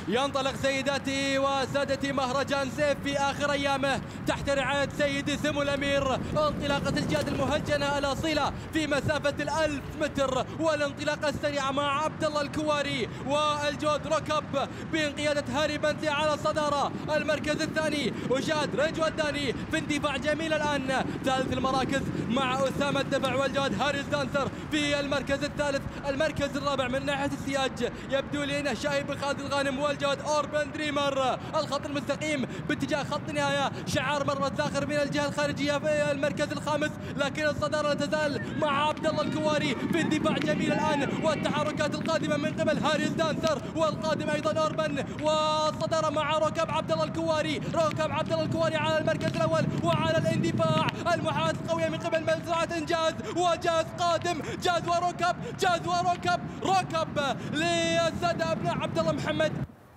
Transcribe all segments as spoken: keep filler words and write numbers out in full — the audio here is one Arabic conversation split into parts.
ينطلق سيداتي وسادتي مهرجان سيف في آخر أيامه تحت رعاية سيدي سمو الأمير. انطلاقة الجاد المهجنة الأصيلة في مسافة الألف متر، والانطلاقة السريعة مع عبد الله الكواري والجود ركب بانقيادة هاري بنتي على الصدارة. المركز الثاني وجاد رجوة الداني في اندفاع جميل الآن. ثالث المراكز مع أسامة الدفع والجاد هاريس دانسر في المركز الثالث. المركز الرابع من ناحية السياج يبدو لي انه شايب خالد الغانم والجاد اوربن دريمر. الخط المستقيم باتجاه خط النهاية، شعار مرمى الزاخر من الجهة الخارجية في المركز الخامس، لكن الصدارة لا تزال مع عبد الله الكواري في اندفاع جميل الآن. والتحركات القادمة من قبل هاريس دانسر والقادم أيضا اوربن، والصدارة مع ركب عبد الله الكواري. ركب عبد الله الكواري على المركز الأول وعلى الاندفاع. المحاولات القوية من قبل مزرعة إنجاز، وجاز قادم، جاز وركب، جاز وركب، ركب للسادة أبناء عبد الله محمد.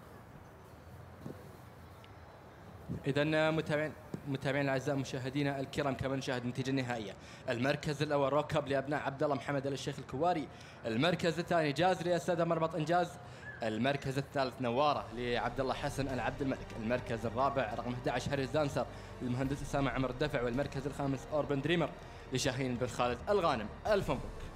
إذا متابعين متابعين الاعزاء مشاهدينا الكرام، كما نشاهد النتيجه النهائيه. المركز الاول ركب لابناء عبد الله محمد ال الشيخ الكواري، المركز الثاني جاز للساده مربط انجاز، المركز الثالث نواره لعبد الله حسن العبد الملك، المركز الرابع رقم أحد عشر هاريس دانسر للمهندس اسامه عمر الدفع، والمركز الخامس اوربن دريمر لشاهين بن خالد الغانم. الف مبروك.